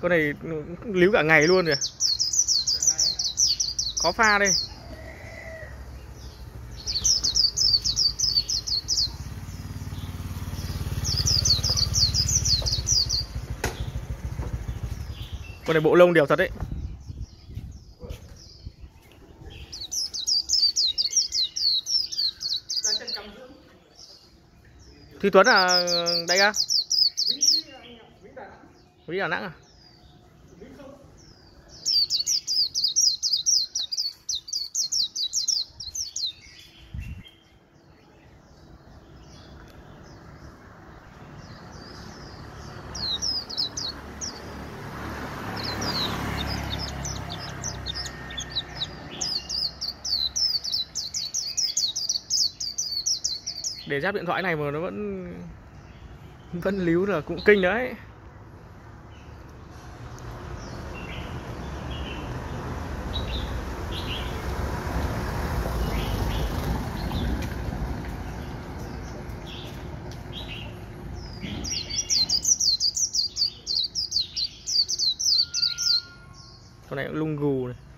Con này líu cả ngày luôn rồi. Có pha đây. Con này bộ lông đều thật đấy. Thi Tuấn là đây à? Ví Đà Nẵng à? Để giáp điện thoại này mà nó vẫn líu là cũng kinh đấy. Con này cũng lung gù này.